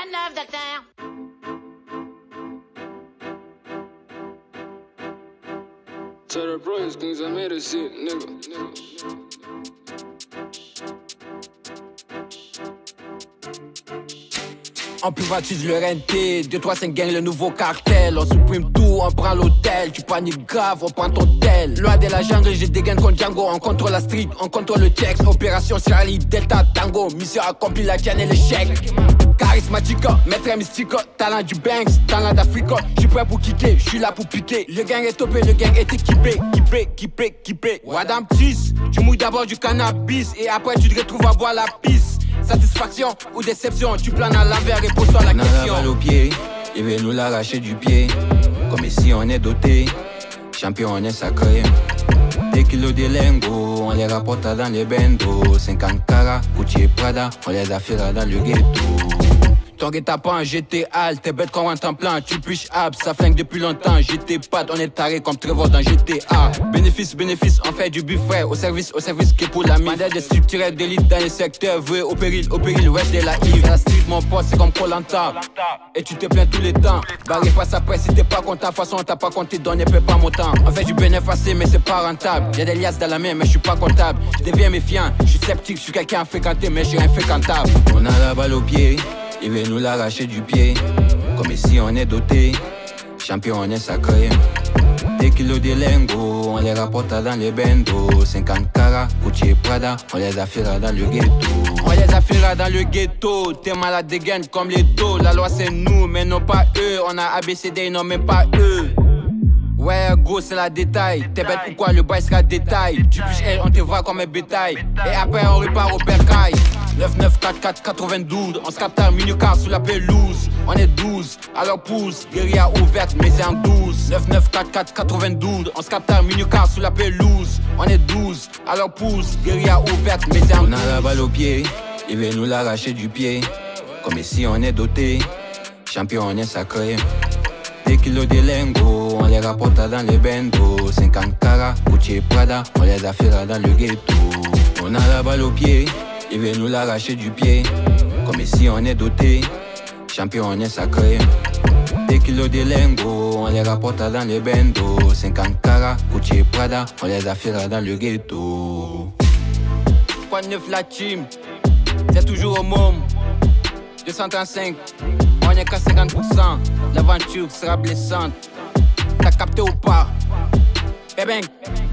de neuf, docteur? Tell the bros, cause I made a shit, nigga. On privatise le renté, 2-3-5 gang le nouveau cartel. On supprime tout, on prend l'hôtel. Tu paniques grave, on prend ton tel. Loi de la jungle, j'ai des gains contre Django. On contrôle la street, on contrôle le texte. Opération Charlie, Delta, Tango. Mission accomplie, la tienne et l'échec. Charismatique, maître mystique, talent du Banks, talent d'Afrique. J'suis prêt pour kicker, j'suis là pour piquer. Le gang est topé, le gang est équipé. Kippé. Wadam Tis, tu mouilles d'abord du cannabis. Et après tu te retrouves à boire la pisse. Satisfaction ou déception, tu planes à l'envers et pose-toi la question. On a la balle au pied, il veut nous l'arracher du pied. Comme ici on est doté, champion on est sacré. Des kilos de lingots, on les rapporte dans les bendos. 50 carats, Gucci Prada, on les affile dans le ghetto. Ton guet-apens, j'étais hal, t'es bête comme un temps plein. Tu piches ab, ça flingue depuis longtemps. J'étais pâte, on est taré comme Trevor dans GTA. Bénéfice, on fait du buffet. Au service qui est pour la mine. Des structurels d'élite dans les secteurs. Voué au péril, wesh de la Yves. La street, mon pote, c'est comme Koh-Lanta. Et tu te plains tous les temps. Barré face après, si t'es pas content. De toute façon, on t'a pas compté, donné peut pas mon temps. On fait du bénéfice assez, mais c'est pas rentable. Y'a des liasses dans la main, mais je suis pas comptable. Je deviens méfiant, je suis sceptique, je suis quelqu'un à fréquenter, mais je suis infréquentable. On a la balle au pied. Il veut nous l'arracher du pied. Comme ici on est doté, champion on est sacré. Des kilos de lingots, on les rapporte dans les bendos. 50 carats, Gucci Prada, on les affilera dans le ghetto. T'es malade des gaines comme les dos. La loi c'est nous, mais non pas eux. On a ABCD, non même pas eux. Ouais gros c'est la détail. T'es bête pourquoi le bail sera détail. Tu piches elle, on te voit comme un bétail. Et après on repart au bercail. 9944 92, on se capte à minuit car sous la pelouse. On est 12, alors pousse, guérilla ouverte mais c'est en 12. 9944 92, on se capte à minuit car sous la pelouse. On est 12, alors pousse, guérilla ouverte mais c'est en 12. On a la balle au pied, il veut nous l'arracher du pied. Comme ici on est doté, champion on est sacré. Des kilos de lingots, on les rapporte dans les bendos. 50 carats, Gucci Prada, on les affilera dans le ghetto. On a la balle au pied, il veut nous l'arracher du pied. Comme ici on est doté, champion on est sacré. Des kilos de lingots, on les rapporte dans les bendos. 50 carats, Gucci Prada, on les affilera dans le ghetto. Quoi de neuf la team, c'est toujours au môme. 235, on est qu'à 50%. L'aventure sera blessante. T'as capté ou pas? Eh ben.